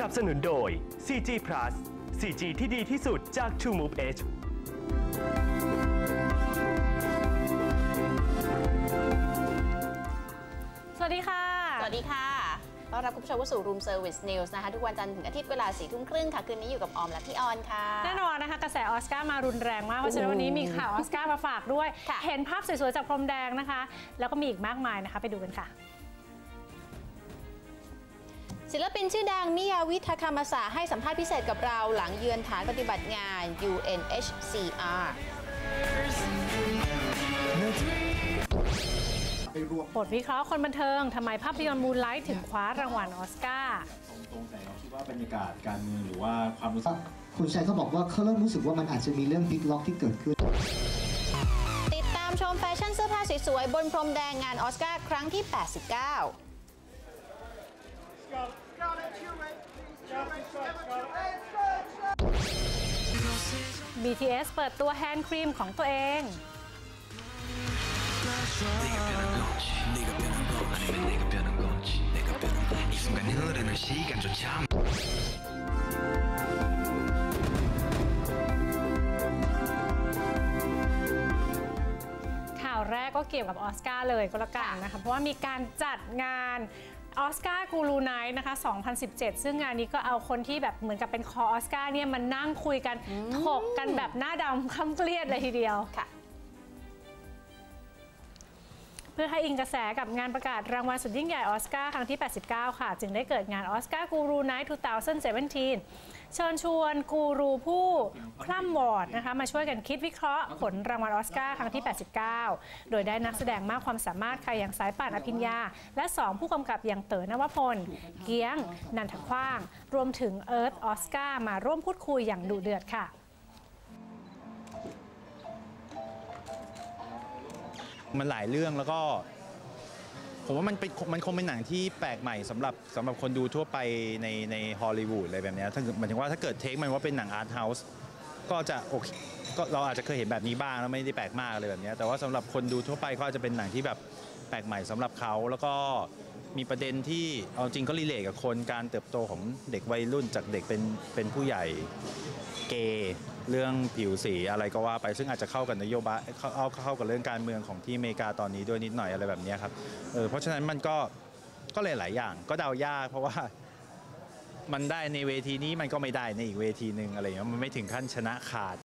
นับสนุนโดย 4G Plus 4G ที่ดีที่สุดจาก True Move Edge สวัสดีค่ะสวัสดีค่ะต้อนรับคุณผู้ชมเข้าสู่ Room Service News นะคะทุกวันจันทร์ถึงอาทิตย์เวลา 4 ทุ่มครึ่งค่ะคืนนี้อยู่กับออมและพี่ออนค่ะแน่นอนนะคะกระแสออสการ์มารุนแรงมากเพราะฉะนั้นวันนี้มีข่าวออสการ์มาฝากด้วยเห็นภาพสวยๆจากพรมแดงนะคะแล้วก็มีอีกมากมายนะคะไปดูกันค่ะศิลปินชื่อดังมิยาวิทาคามาสะให้สัมภาษณ์พิเศษกับเราหลังเยือนฐานปฏิบัติงาน UNHCR บทวิเคราะห์คนบันเทิงทำไมภาพยนตร์มูนไลท์ถึงคว้ารางวัลออสการ์ตรงๆแต่เราคิดว่าบรรยากาศการเมืองหรือว่าความรู้สึกคุณชัยเขาบอกว่าเขาเริ่มรู้สึกว่ามันอาจจะมีเรื่องบิ๊กล็อกที่เกิดขึ้นติดตามชมแฟชั่นเสื้อผ้าสวยๆบนพรมแดงงานออสการ์ครั้งที่ 89 BTS เปิดตัวแฮนด์ครีมของตัวเองข่าวแรกก็เกี่ยวกับออสการ์เลยก็แล้วกันนะคะเพราะว่ามีการจัดงานออสการ์กูรูไนท์นะคะ2017ซึ่งงานนี้ก็เอาคนที่แบบเหมือนกับเป็นคอออสการ์เนี่ยมานั่งคุยกันถกกันแบบหน้าดำค่ำเครียดเลยทีเดียวค่ะเพื่อให้อิงกระแสกับงานประกาศรางวัลสุดยิ่งใหญ่ออสการ์ครั้งที่ 89 ค่ะจึงได้เกิดงานออสการ์กูรูไนท์2017 เชิญชวนกูรูผู้คล่ำวอร์ดนะคะมาช่วยกันคิดวิเคราะห์ผลรางวัลออสการ์ครั้งที่ 89 โดยได้นักแสดงมากความสามารถค่ะอย่างสายป่านอภิญญาและ2ผู้กำกับอย่างเต๋อนวพลเกียงนันทขว้างรวมถึงเอิร์ธออสการ์มาร่วมพูดคุยอย่างดุเดือดค่ะมันหลายเรื่องแล้วก็ผมว่ามันคงเป็นหนังที่แปลกใหม่สำหรับคนดูทั่วไปในฮอลลีวูดอะไรแบบนี้ถ้าหมายถึงว่าถ้าเกิดเทคมันว่าเป็นหนังอาร์ตเฮาส์ก็จะโอเคก็เราอาจจะเคยเห็นแบบนี้บ้างแล้วไม่ได้แปลกมากอะไรแบบนี้แต่ว่าสำหรับคนดูทั่วไปก็อาจจะเป็นหนังที่แบบแปลกใหม่สำหรับเขาแล้วก็มีประเด็นที่เอาจริงก็รีเลทกับคนการเติบโตของเด็กวัยรุ่นจากเด็กเป็นผู้ใหญ่เกย์เรื่องผิวสีอะไรก็ว่าไปซึ่งอาจจะเข้ากับนโยบายเข้ากับเรื่องการเมืองของที่อเมริกาตอนนี้ด้วยนิดหน่อยอะไรแบบนี้ครับเพราะฉะนั้นมันก็เลยหลายอย่างก็เดายากเพราะว่ามันได้ในเวทีนี้มันก็ไม่ได้ในอีกเวทีหนึ่งอะไรอย่างเงี้ยมันไม่ถึงขั้นชนะขาด